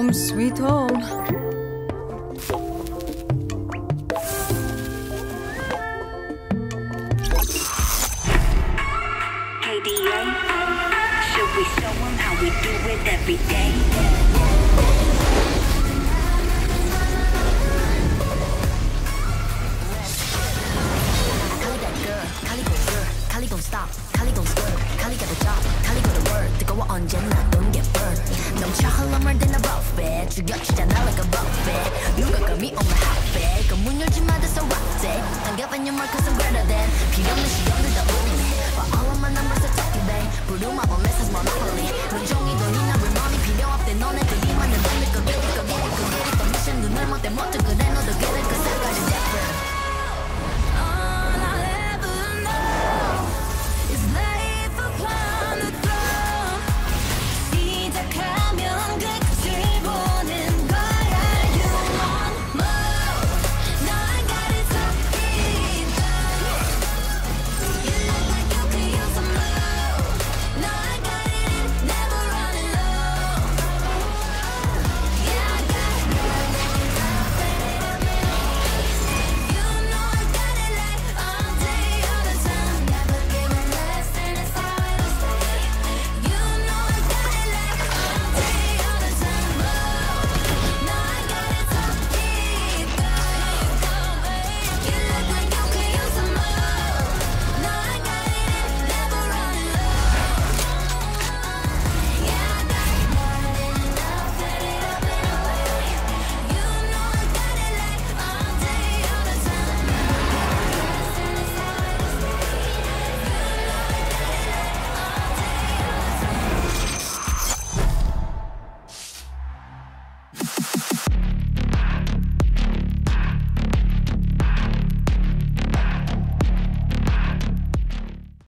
home, sweet home. KDA, should we show them how we do it every day? Kali gon' stop, Kali gon' skirt, Kali got a job, Kali got a word. 뜨거워 언제나 don't get burned. 넘쳐 흘러물 된 a buffet, 죽여주잖아 like a buffet. 누가 감히 on my hotbed, 그 문 열지 마 that's a rock day. 당겨봐 your mark cause I'm greater than. 필요 없는 시간들 다 우리네. But all of my numbers are talking bang. 부르마 on message monopoly. 눈종이 돈이나 remoney 필요 없대 너네들이 만든 놈일 거 get it 더 미션 눈을 못대 못해 그래 너도 get it.